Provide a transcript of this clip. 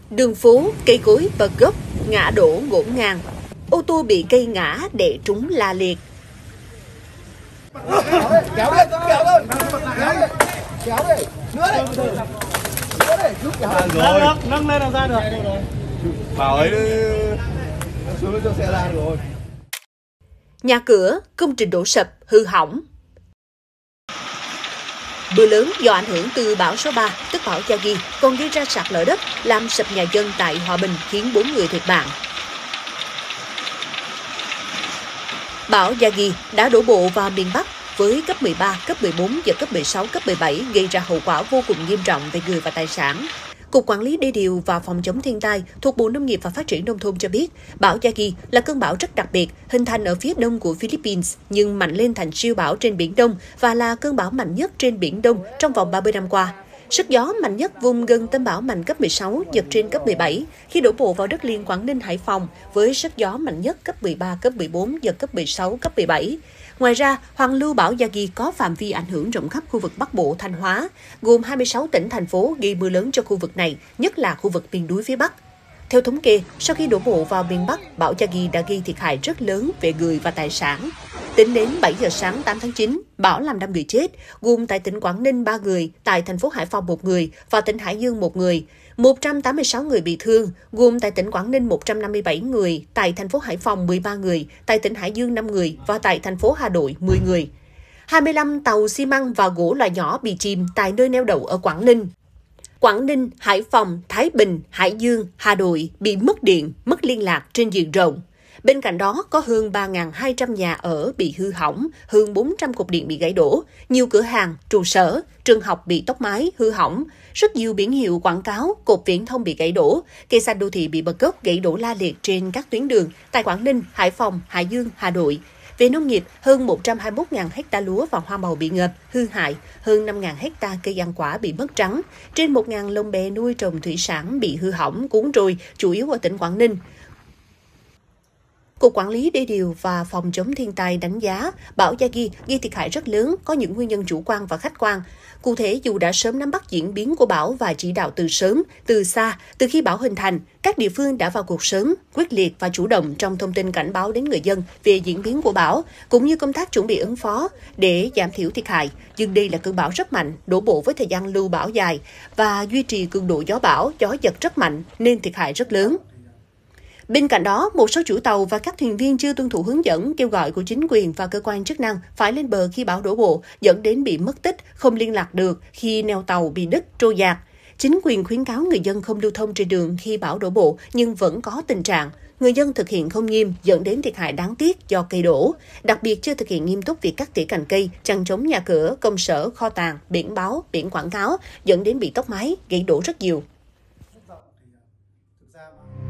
Đường phố, cây cối bật gốc, ngã đổ ngổn ngang. Ô tô bị cây ngã để trúng la liệt. Kéo lên, nữa đây, rồi, nâng lên làm ra được. Bảo ấy xuống cho xe ra rồi. Nhà cửa, công trình đổ sập, hư hỏng. Mưa lớn do ảnh hưởng từ bão số 3, tức bão Yagi, còn gây ra sạt lở đất, làm sập nhà dân tại Hòa Bình khiến 4 người thiệt mạng. Bão Yagi đã đổ bộ vào miền Bắc với cấp 13, cấp 14 và cấp 16, cấp 17 gây ra hậu quả vô cùng nghiêm trọng về người và tài sản. Cục Quản lý Đê điều và Phòng chống thiên tai thuộc Bộ Nông nghiệp và Phát triển Nông thôn cho biết, bão Yagi là cơn bão rất đặc biệt, hình thành ở phía đông của Philippines nhưng mạnh lên thành siêu bão trên Biển Đông và là cơn bão mạnh nhất trên Biển Đông trong vòng 30 năm qua. Sức gió mạnh nhất vùng gần tâm bão mạnh cấp 16, giật trên cấp 17, khi đổ bộ vào đất liền Quảng Ninh, Hải Phòng với sức gió mạnh nhất cấp 13, cấp 14, giật cấp 16, cấp 17. Ngoài ra, hoàn lưu bão Yagi có phạm vi ảnh hưởng rộng khắp khu vực Bắc Bộ, Thanh Hóa, gồm 26 tỉnh, thành phố gây mưa lớn cho khu vực này, nhất là khu vực miền núi phía Bắc. Theo thống kê, sau khi đổ bộ vào miền Bắc, bão Yagi đã gây thiệt hại rất lớn về người và tài sản. Tính đến 7 giờ sáng 8 tháng 9, bão làm 5 người chết, gồm tại tỉnh Quảng Ninh 3 người, tại thành phố Hải Phòng 1 người và tỉnh Hải Dương 1 người. 186 người bị thương, gồm tại tỉnh Quảng Ninh 157 người, tại thành phố Hải Phòng 13 người, tại tỉnh Hải Dương 5 người và tại thành phố Hà Nội 10 người. 25 tàu xi măng và gỗ loại nhỏ bị chìm tại nơi neo đậu ở Quảng Ninh. Quảng Ninh, Hải Phòng, Thái Bình, Hải Dương, Hà Nội bị mất điện, mất liên lạc trên diện rộng. Bên cạnh đó, có hơn 3.200 nhà ở bị hư hỏng, hơn 400 cột điện bị gãy đổ, nhiều cửa hàng, trụ sở, trường học bị tốc mái, hư hỏng, rất nhiều biển hiệu quảng cáo, cột viễn thông bị gãy đổ, cây xanh đô thị bị bật gốc gãy đổ la liệt trên các tuyến đường tại Quảng Ninh, Hải Phòng, Hải Dương, Hà Nội. Về nông nghiệp, hơn 121.000 ha lúa và hoa màu bị ngập, hư hại, hơn 5.000 ha cây ăn quả bị mất trắng, trên 1.000 lồng bè nuôi trồng thủy sản bị hư hỏng, cuốn trôi, chủ yếu ở tỉnh Quảng Ninh. Cục Quản lý Đê điều và Phòng chống thiên tai đánh giá bão Yagi gây thiệt hại rất lớn, có những nguyên nhân chủ quan và khách quan. Cụ thể, dù đã sớm nắm bắt diễn biến của bão và chỉ đạo từ sớm, từ xa, từ khi bão hình thành, các địa phương đã vào cuộc sớm, quyết liệt và chủ động trong thông tin cảnh báo đến người dân về diễn biến của bão, cũng như công tác chuẩn bị ứng phó để giảm thiểu thiệt hại. Nhưng đây là cơn bão rất mạnh, đổ bộ với thời gian lưu bão dài và duy trì cường độ gió bão, gió giật rất mạnh nên thiệt hại rất lớn. Bên cạnh đó, một số chủ tàu và các thuyền viên chưa tuân thủ hướng dẫn, kêu gọi của chính quyền và cơ quan chức năng phải lên bờ khi bão đổ bộ, dẫn đến bị mất tích, không liên lạc được khi neo tàu bị đứt, trôi dạt. Chính quyền khuyến cáo người dân không lưu thông trên đường khi bão đổ bộ, nhưng vẫn có tình trạng người dân thực hiện không nghiêm, dẫn đến thiệt hại đáng tiếc do cây đổ. Đặc biệt chưa thực hiện nghiêm túc việc cắt tỉa cành cây, chằng chống nhà cửa, công sở, kho tàng, biển báo, biển quảng cáo, dẫn đến bị tốc mái, gãy đổ rất nhiều.